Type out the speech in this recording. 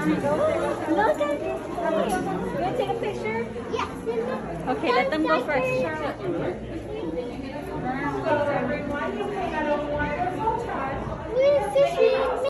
Look at this. You want to take a picture? Yes. Okay, let them go first.